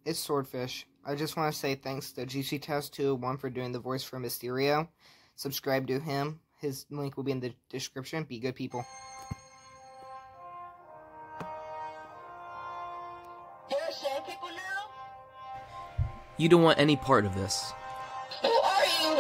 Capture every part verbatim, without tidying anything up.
it's Swordfish. I just want to say thanks to G C Test two oh one for doing the voice for Mysterio. Subscribe to him. His link will be in the description. Be good people. There are sand people now? You don't want any part of this. Who are you?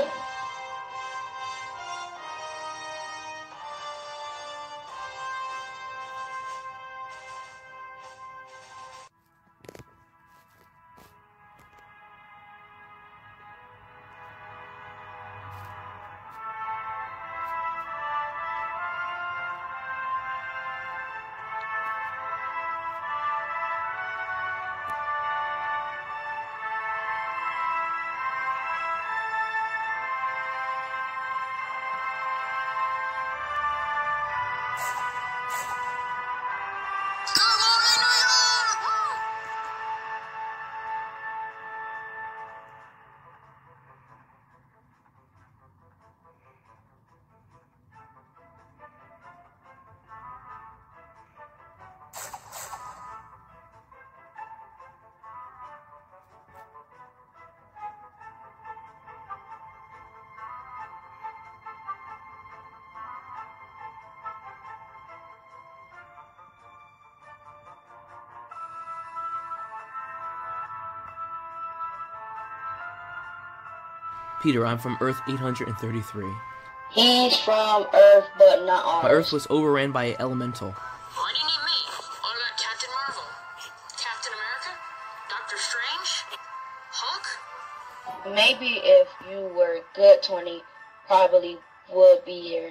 Peter, I'm from Earth eight hundred thirty-three. He's from Earth, but not ours. My Earth was overran by an elemental. Why do you need me? What about Captain Marvel? Captain America? Doctor Strange? Hulk? Maybe if you were good, twenty probably would be here.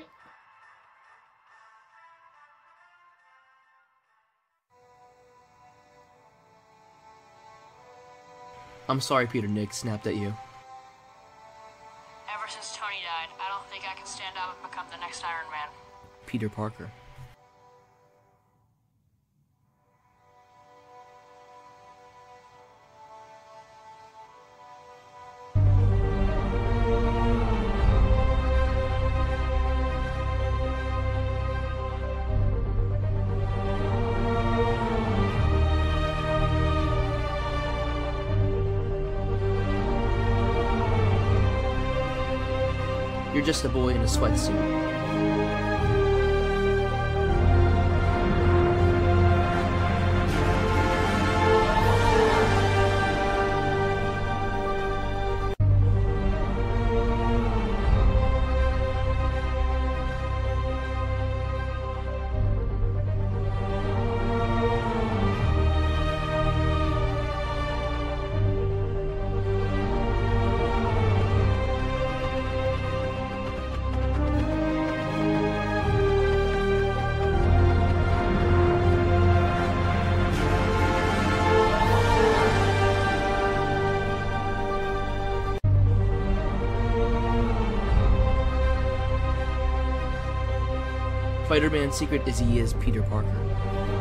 I'm sorry, Peter. Nick snapped at you. Ever since Tony died, I don't think I can stand up and become the next Iron Man. Peter Parker. You're just a boy in a sweatsuit. Spider-Man's secret is he is Peter Parker.